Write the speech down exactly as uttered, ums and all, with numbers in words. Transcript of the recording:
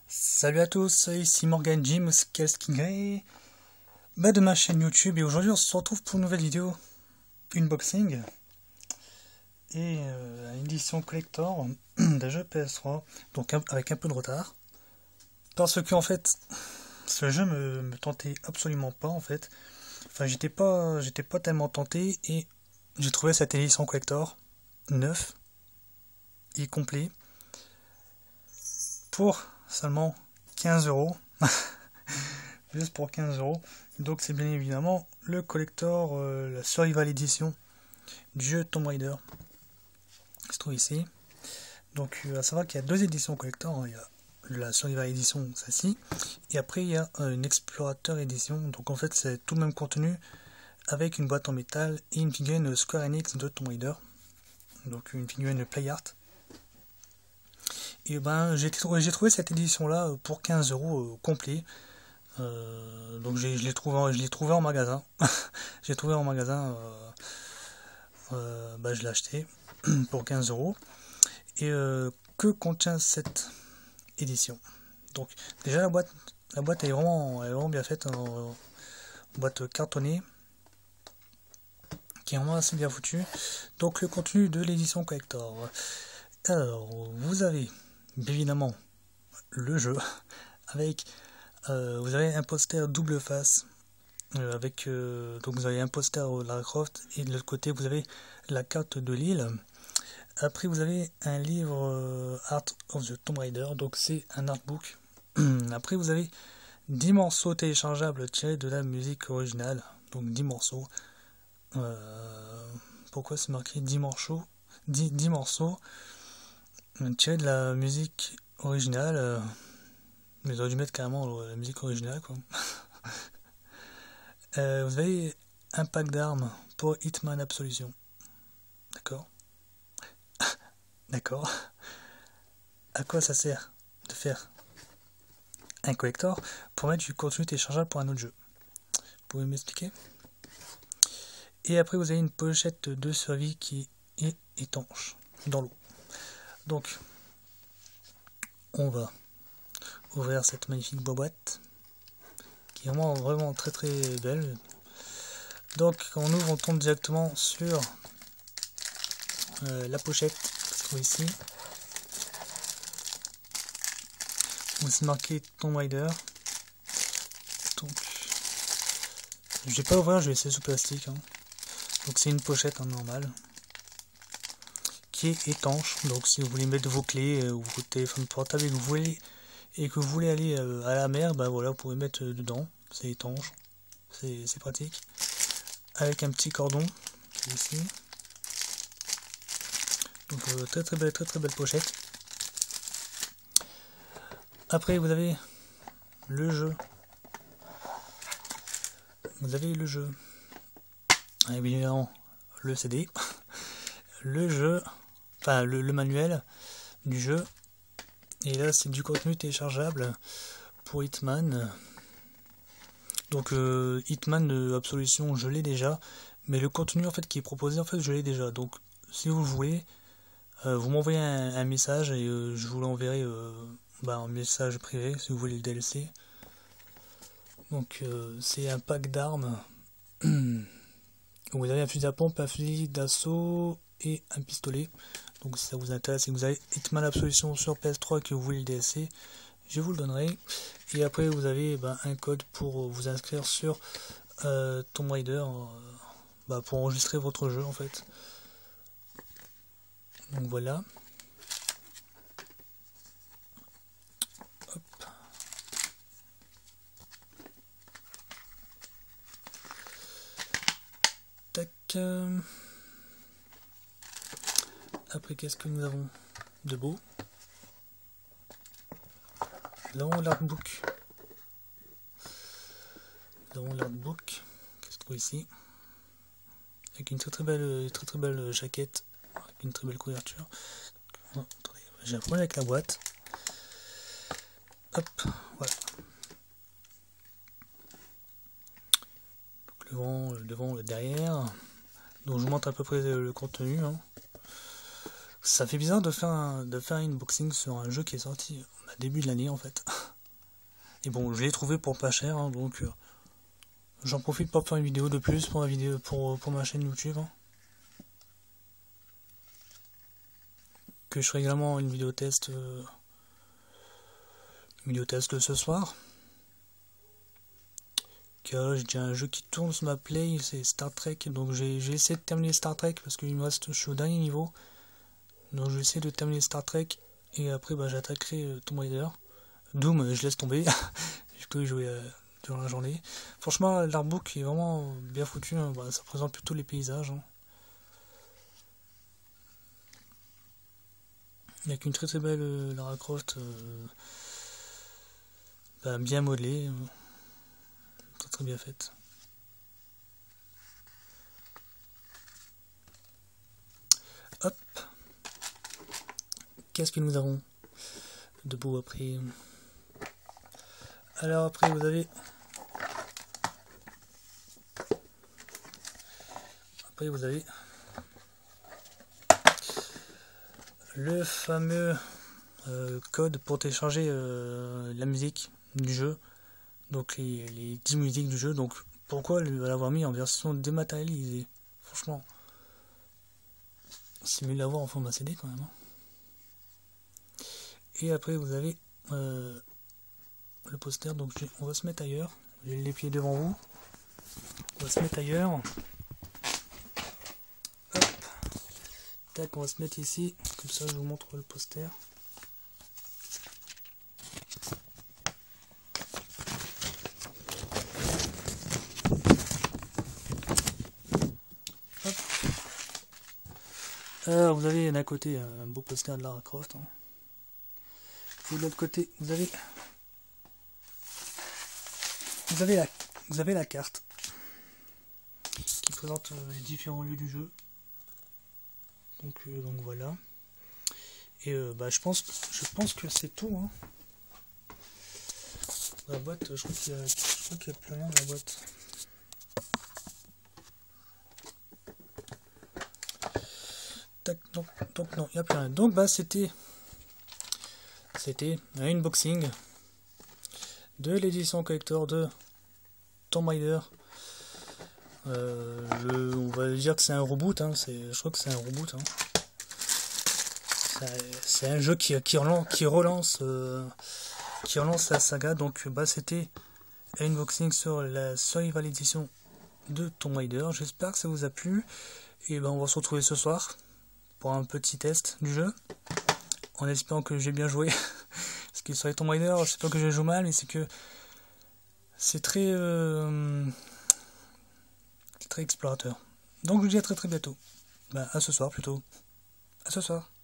Salut à tous, ici Morgan Jim Skalskingray bah de ma chaîne YouTube, et aujourd'hui on se retrouve pour une nouvelle vidéo unboxing et euh, une édition collector d'un jeu P S trois, donc un, avec un peu de retard parce que en fait ce jeu me, me tentait absolument pas en fait. Enfin j'étais pas j'étais pas tellement tenté, et j'ai trouvé cette édition collector neuf et complet pour seulement quinze euros. Juste pour quinze euros. Donc c'est bien évidemment le collector, euh, la Survival Edition du jeu Tomb Raider, qui se trouve ici. Donc euh, à savoir qu'il y a deux éditions collector, hein. Il y a la Survival Edition, celle-ci, et après il y a euh, une Explorateur Edition. Donc en fait c'est tout le même contenu avec une boîte en métal et une figurine Square Enix de Tomb Raider. Donc une figurine Play Art. Et ben j'ai trouvé, j'ai trouvé cette édition là pour quinze euros euh, complet. Euh, donc je l'ai trouvé, je l'ai trouvé en magasin. J'ai trouvé en magasin. Euh, euh, bah, je l'ai acheté pour quinze euros. Et euh, que contient cette édition? Donc déjà la boîte, la boîte est vraiment, elle est vraiment bien faite, en boîte cartonnée, qui est vraiment assez bien foutue. Donc le contenu de l'édition collector. Alors vous avez évidemment le jeu avec euh, vous avez un poster double face euh, avec euh, donc vous avez un poster Lara Croft, et de l'autre côté vous avez la carte de l'île. Après vous avez un livre euh, Art of the Tomb Raider, donc c'est un artbook. Après vous avez dix morceaux téléchargeables tirés de la musique originale, donc dix morceaux. Euh, pourquoi c'est marqué dix morceaux dix, dix morceaux tirés de la musique originale? euh, Ils auraient dû mettre carrément la musique originale, quoi. euh, vous avez un pack d'armes pour Hitman Absolution. D'accord. D'accord. À quoi ça sert de faire un collector pour mettre du contenu téléchargeable pour un autre jeu? Vous pouvez m'expliquer? Et après vous avez une pochette de survie qui est étanche dans l'eau. Donc on va ouvrir cette magnifique boîte qui est vraiment vraiment très très belle. Donc quand on ouvre, on tombe directement sur euh, la pochette qui se trouve ici, où c'est marqué Tomb Raider. Donc je vais pas ouvrir, je vais laisser sous plastique, hein. Donc c'est une pochette, hein, normale, qui est étanche. Donc si vous voulez mettre vos clés euh, ou votre téléphone portable et que vous voulez et que vous voulez aller euh, à la mer, bah voilà, vous pouvez mettre euh, dedans. C'est étanche, c'est pratique. Avec un petit cordon qui est ici. Donc euh, très très belle, très très belle pochette. Après vous avez le jeu. Vous avez le jeu. Et évidemment le C D. Le jeu, enfin le, le manuel du jeu. Et là c'est du contenu téléchargeable pour Hitman. Donc euh, Hitman euh, Absolution, je l'ai déjà, mais le contenu en fait qui est proposé, en fait je l'ai déjà. Donc si vous le voulez, euh, vous m'envoyez un, un message et euh, je vous l'enverrai euh, bah, en message privé si vous voulez le D L C. Donc euh, c'est un pack d'armes. Vous avez un fusil à pompe, un fusil d'assaut et un pistolet. Donc si ça vous intéresse et que vous avez Hitman Absolution sur P S trois et que vous voulez le D L C, je vous le donnerai. Et après vous avez ben, un code pour vous inscrire sur euh, Tomb Raider, euh, bah, pour enregistrer votre jeu en fait. Donc voilà. Hop. Tac. Après qu'est-ce que nous avons de beau? Nous avons l'artbook. Nous avons l'artbook qui se trouve ici, avec une très très belle, très très belle jaquette, avec une très belle couverture. Oh, attendez, j'ai un problème avec la boîte. Hop, voilà. Donc le devant, le devant, le derrière. Donc je vous montre à peu près le contenu, hein. ça fait bizarre de faire un, de faire un unboxing sur un jeu qui est sorti au début de l'année en fait. Et bon, je l'ai trouvé pour pas cher, hein, donc euh, j'en profite pour faire une vidéo de plus pour, la vidéo, pour, pour ma chaîne YouTube. Hein. Que je ferai également une vidéo test, euh, une vidéo test ce soir. Car j'ai déjà un jeu qui tourne sur ma play, c'est Star Trek, donc j'ai essayé de terminer Star Trek parce qu'il me reste, je suis au dernier niveau. Donc je vais essayer de terminer Star Trek et après bah, j'attaquerai euh, Tomb Raider. Doom, je laisse tomber, j'ai que joué euh, durant la journée. Franchement, l'artbook est vraiment bien foutu, hein. Bah, ça présente plutôt les paysages. Hein. Il n'y a qu'une très très belle euh, Lara Croft, euh, bah, bien modelée, euh, très très bien faite. Hop. Qu'est-ce que nous avons de beau après? Alors après vous avez après vous avez le fameux euh, code pour télécharger euh, la musique du jeu, donc les, les dix musiques du jeu. Donc pourquoi l'avoir mis en version dématérialisée? Franchement, c'est mieux de l'avoir en format C D quand même. Hein. Et après vous avez euh, le poster, donc on va se mettre ailleurs, j'ai les pieds devant vous, on va se mettre ailleurs, hop, tac, on va se mettre ici, comme ça je vous montre le poster. Hop. Alors vous avez d'un côté un beau poster de Lara Croft, hein. Et de l'autre côté vous avez Vous avez, la, vous avez la carte qui présente euh, les différents lieux du jeu. Donc, euh, donc voilà. Et euh, bah, je pense, je pense que c'est tout. Hein. La boîte, je crois qu'il n'y a, qu a plus rien dans la boîte. Tac, donc, donc non, il n'y a plus rien. Donc bah c'était, c'était un unboxing de l'édition collector de Tomb Raider. Euh, le, on va dire que c'est un reboot, hein, je crois que c'est un reboot. Hein. C'est un jeu qui, qui relance, qui relance, euh, qui relance la saga. Donc bah, c'était un unboxing sur la Survival Edition de Tomb Raider. J'espère que ça vous a plu. Et ben on va se retrouver ce soir pour un petit test du jeu. En espérant que j'ai bien joué. Parce que sur les Tomb Raider, je sais pas que je joue mal, mais c'est que c'est très, euh, très explorateur. Donc je vous dis à très très bientôt. Bah, à ce soir plutôt. À ce soir.